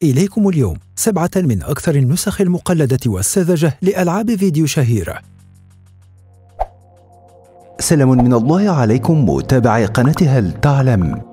إليكم اليوم 7 من أكثر النسخ المقلدة والساذجة لألعاب فيديو شهيرة. سلام من الله عليكم متابعي قناة هل تعلم.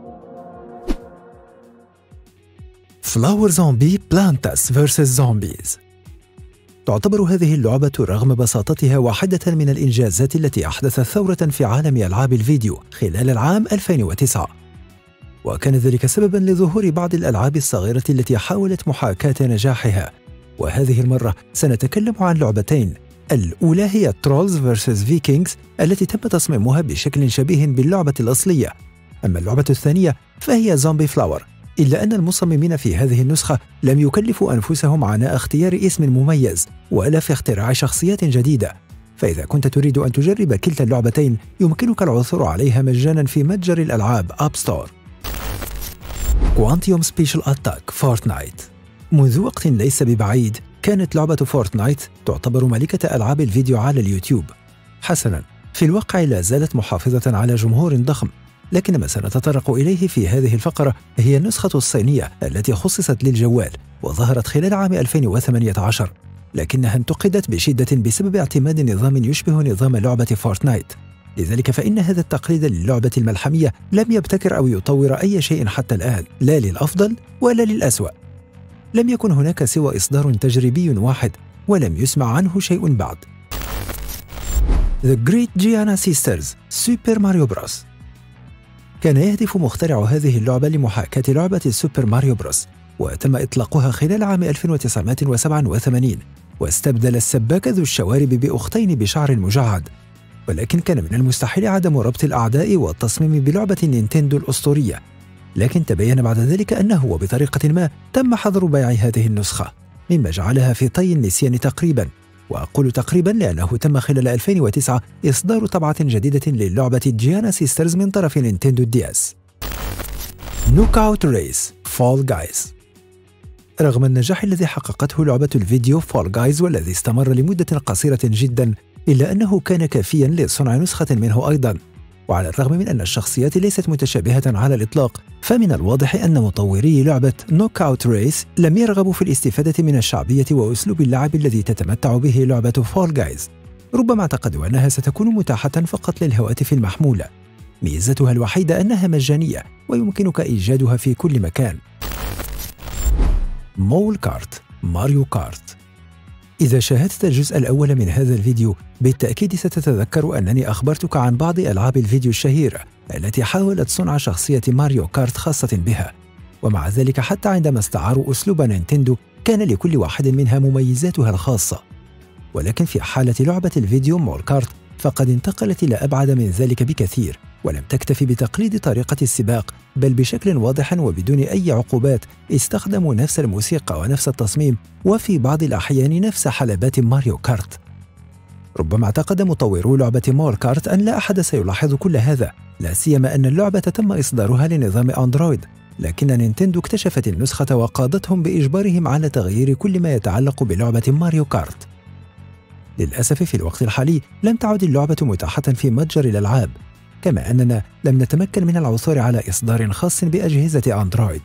فلاور زومبي بلانتاس vs زومبيز. تعتبر هذه اللعبة رغم بساطتها واحدة من الإنجازات التي أحدثت ثورة في عالم ألعاب الفيديو خلال العام 2009، وكان ذلك سبباً لظهور بعض الألعاب الصغيرة التي حاولت محاكاة نجاحها. وهذه المرة سنتكلم عن لعبتين، الأولى هي ترولز vs فيكينجز التي تم تصميمها بشكل شبيه باللعبة الأصلية، أما اللعبة الثانية فهي زومبي فلاور، إلا أن المصممين في هذه النسخة لم يكلفوا أنفسهم عناء اختيار اسم مميز ولا في اختراع شخصيات جديدة. فإذا كنت تريد أن تجرب كلتا اللعبتين يمكنك العثور عليها مجاناً في متجر الألعاب أب ستور. كوانتيوم سبيشال أتاك فورتنايت. منذ وقت ليس ببعيد كانت لعبة فورتنايت تعتبر ملكة ألعاب الفيديو على اليوتيوب. حسناً، في الواقع لا زالت محافظة على جمهور ضخم، لكن ما سنتطرق إليه في هذه الفقرة هي النسخة الصينية التي خصصت للجوال وظهرت خلال عام 2018، لكنها انتقدت بشدة بسبب اعتماد نظام يشبه نظام لعبة فورتنايت. لذلك فإن هذا التقليد للعبة الملحمية لم يبتكر أو يطور أي شيء حتى الآن، لا للأفضل ولا للأسوأ. لم يكن هناك سوى إصدار تجريبي واحد ولم يسمع عنه شيء بعد. The Great Giana Sisters سوبر ماريو بروس. كان يهدف مخترع هذه اللعبة لمحاكاة لعبة سوبر ماريو بروس، وتم إطلاقها خلال عام 1987، واستبدل السباك ذو الشوارب بأختين بشعر مجعد. ولكن كان من المستحيل عدم ربط الأعداء والتصميم بلعبة نينتندو الأسطورية، لكن تبين بعد ذلك أنه وبطريقة ما تم حظر بيع هذه النسخة، مما جعلها في طي النسيان تقريباً. وأقول تقريباً لأنه تم خلال 2009 إصدار طبعة جديدة للعبة جيانا سيسترز من طرف نينتندو DS. نوك أوت ريس فول جايز. رغم النجاح الذي حققته لعبة الفيديو فول جايز والذي استمر لمدة قصيرة جداً، إلا أنه كان كافياً لصنع نسخة منه أيضاً. وعلى الرغم من أن الشخصيات ليست متشابهة على الإطلاق، فمن الواضح أن مطوري لعبة نوك أوت ريس لم يرغبوا في الاستفادة من الشعبية وأسلوب اللعب الذي تتمتع به لعبة فول جايز. ربما اعتقدوا أنها ستكون متاحة فقط للهواتف المحمولة. ميزتها الوحيدة أنها مجانية ويمكنك إيجادها في كل مكان. مول كارت ماريو كارت. إذا شاهدت الجزء الأول من هذا الفيديو بالتأكيد ستتذكر أنني أخبرتك عن بعض ألعاب الفيديو الشهيرة التي حاولت صنع شخصية ماريو كارت خاصة بها، ومع ذلك حتى عندما استعاروا أسلوب نينتندو كان لكل واحد منها مميزاتها الخاصة. ولكن في حالة لعبة الفيديو مول كارت فقد انتقلت إلى أبعد من ذلك بكثير، ولم تكتفي بتقليد طريقة السباق، بل بشكل واضح وبدون أي عقوبات استخدموا نفس الموسيقى ونفس التصميم، وفي بعض الأحيان نفس حلبات ماريو كارت. ربما اعتقد مطورو لعبة مول كارت أن لا أحد سيلاحظ كل هذا، لا سيما أن اللعبة تم إصدارها لنظام أندرويد، لكن نينتندو اكتشفت النسخة وقادتهم بإجبارهم على تغيير كل ما يتعلق بلعبة ماريو كارت. للأسف في الوقت الحالي لم تعد اللعبة متاحة في متجر الألعاب، كما أننا لم نتمكن من العثور على إصدار خاص بأجهزة أندرويد.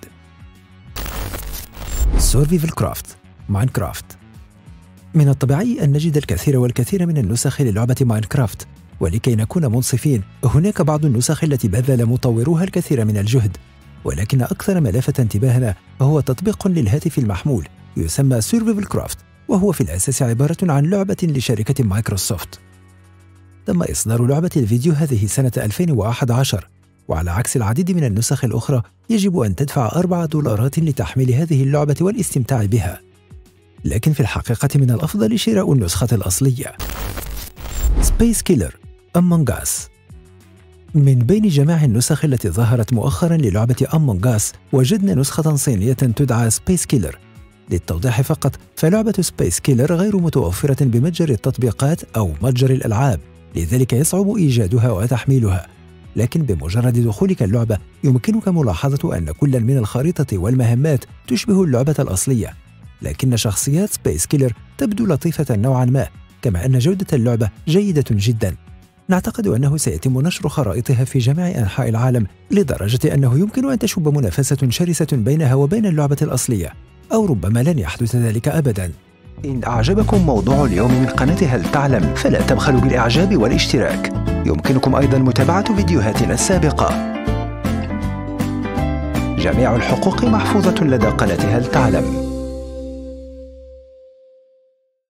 سورفيفل كرافت ماينكرافت. من الطبيعي أن نجد الكثير والكثير من النسخ للعبة ماينكرافت، ولكي نكون منصفين هناك بعض النسخ التي بذل مطوروها الكثير من الجهد، ولكن أكثر ما لفت انتباهنا هو تطبيق للهاتف المحمول يسمى سورفيفل كرافت، وهو في الأساس عبارة عن لعبة لشركة مايكروسوفت. تم إصدار لعبة الفيديو هذه سنة 2011، وعلى عكس العديد من النسخ الأخرى يجب أن تدفع $4 لتحميل هذه اللعبة والاستمتاع بها، لكن في الحقيقة من الأفضل شراء النسخة الأصلية. سبيس كيلر أمونج أس. من بين جميع النسخ التي ظهرت مؤخراً للعبة أمونج أس وجدنا نسخة صينية تدعى سبيس كيلر. للتوضيح فقط، فلعبة سبيس كيلر غير متوفرة بمتجر التطبيقات أو متجر الألعاب، لذلك يصعب إيجادها وتحميلها، لكن بمجرد دخولك اللعبة يمكنك ملاحظة أن كل من الخريطة والمهمات تشبه اللعبة الأصلية، لكن شخصيات سبيس كيلر تبدو لطيفة نوعاً ما، كما أن جودة اللعبة جيدة جداً. نعتقد أنه سيتم نشر خرائطها في جميع أنحاء العالم، لدرجة أنه يمكن أن تشب منافسة شرسة بينها وبين اللعبة الأصلية، أو ربما لن يحدث ذلك أبداً. إن أعجبكم موضوع اليوم من قناة هل تعلم فلا تبخلوا بالإعجاب والاشتراك. يمكنكم أيضاً متابعة فيديوهاتنا السابقة. جميع الحقوق محفوظة لدى قناة هل تعلم.